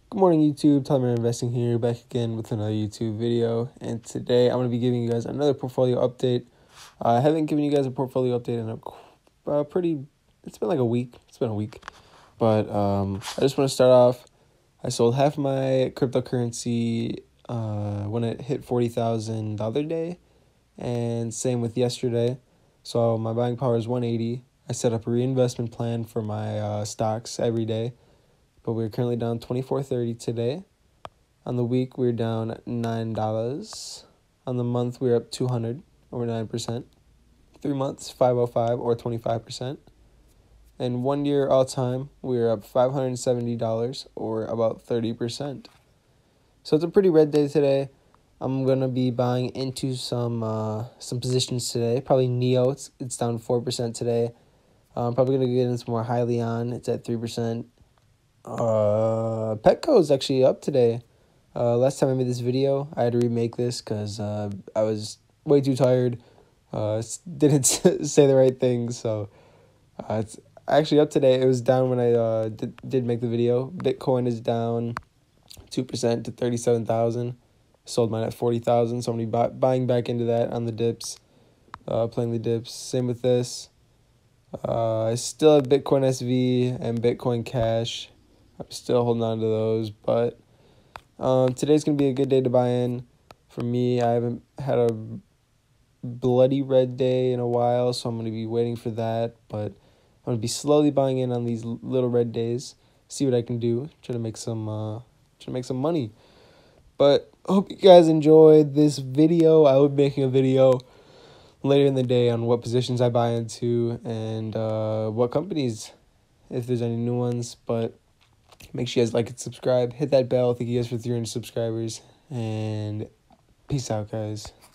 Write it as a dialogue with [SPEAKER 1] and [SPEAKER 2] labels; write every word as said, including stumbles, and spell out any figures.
[SPEAKER 1] Good morning, YouTube. Time Investing here, back again with another YouTube video. And today I'm going to be giving you guys another portfolio update. Uh, I haven't given you guys a portfolio update in a uh, pretty, it's been like a week. It's been a week. But um, I just want to start off. I sold half my cryptocurrency uh, when it hit forty thousand the other day. And same with yesterday. So my buying power is one eighty. I set up a reinvestment plan for my uh, stocks every day. But we're currently down twenty-four thirty today. On the week, we're down nine dollars. On the month, we're up two hundred, or nine percent. Three months, five oh five, or twenty-five percent. And one year all-time, we're up five hundred seventy dollars, or about thirty percent. So it's a pretty red day today. I'm going to be buying into some uh, some positions today. Probably N E O, it's, it's down four percent today. Uh, I'm probably going to get in some more highly on. It's at three percent. Uh, Petco is actually up today. Uh, last time I made this video, I had to remake this because uh, I was way too tired. Uh, didn't say the right things, so uh, it's actually up today. It was down when I uh did, did make the video. Bitcoin is down two percent to thirty-seven thousand. Sold mine at forty thousand, so I'm gonna be buy buying back into that on the dips. Uh, playing the dips. Same with this. Uh, I still have Bitcoin S V and Bitcoin Cash. I'm still holding on to those, but um, today's going to be a good day to buy in. For me, I haven't had a bloody red day in a while, so I'm going to be waiting for that. But I'm going to be slowly buying in on these little red days, see what I can do, try to make some, uh, try to make some money. But I hope you guys enjoyed this video. I will be making a video later in the day on what positions I buy into and uh, what companies, if there's any new ones. But make sure you guys like and subscribe. Hit that bell. Thank you guys for three hundred subscribers. And peace out, guys.